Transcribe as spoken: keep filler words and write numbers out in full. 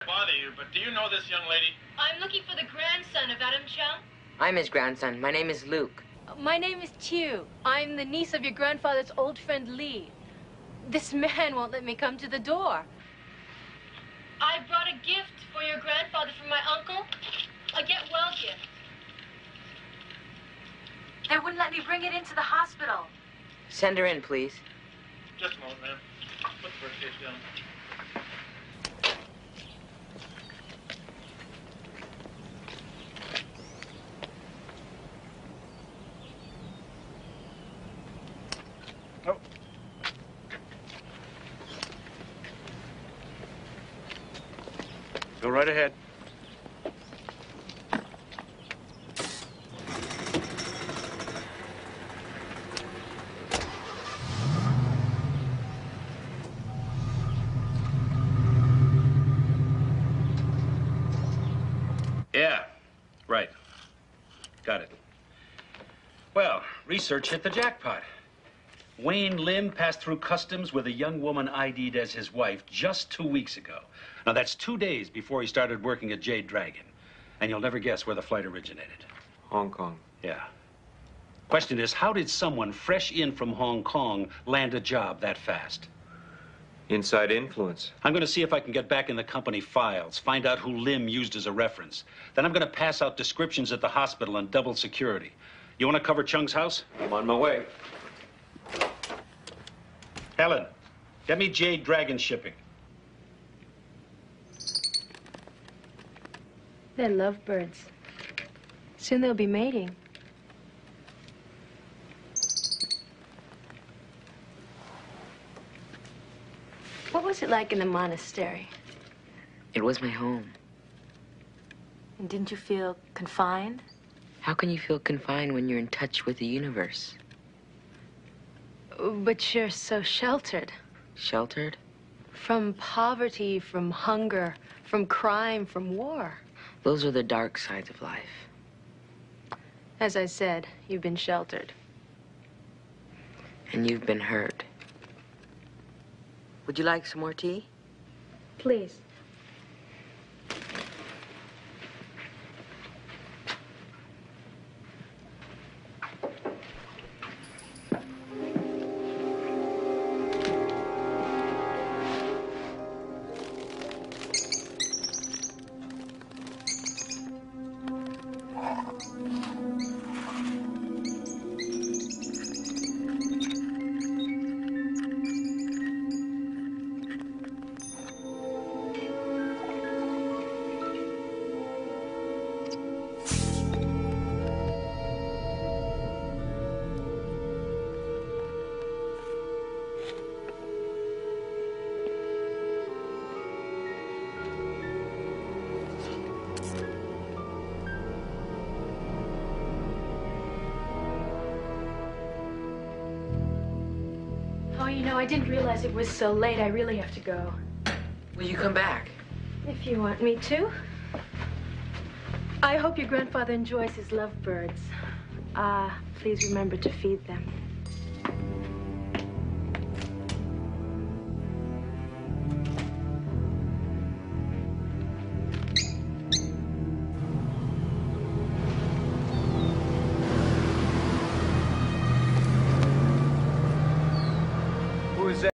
bother you, but do you know this young lady? I'm looking for the grandson of Adam Chung. I'm his grandson. My name is Luke. My name is Chiu. I'm the niece of your grandfather's old friend Lee. This man won't let me come to the door. I brought a gift for your grandfather from my uncle. A get-well gift. They wouldn't let me bring it into the hospital. Send her in, please. Just a moment, ma'am. Put the briefcase down. Oh. Go right ahead. Yeah, right. Got it. Well, research hit the jackpot. Wayne Lim passed through customs with a young woman I D'd as his wife just two weeks ago. Now, that's two days before he started working at Jade Dragon. And you'll never guess where the flight originated. Hong Kong. Yeah. Question is, how did someone fresh in from Hong Kong land a job that fast? Inside influence. I'm going to see if I can get back in the company files, find out who Lim used as a reference. Then I'm going to pass out descriptions at the hospital on double security. You want to cover Chung's house? I'm on my way. Helen, get me Jade Dragon shipping. They're lovebirds. Soon they'll be mating. What was it like in the monastery? It was my home. And didn't you feel confined? How can you feel confined when you're in touch with the universe? But you're so sheltered. Sheltered? From poverty, from hunger, from crime, from war. Those are the dark sides of life. As I said, you've been sheltered. And you've been hurt. Would you like some more tea? Please. Oh, you know, I didn't realize it was so late. I really have to go. Will you come back? If you want me to. I hope your grandfather enjoys his lovebirds. Ah, uh, please remember to feed them.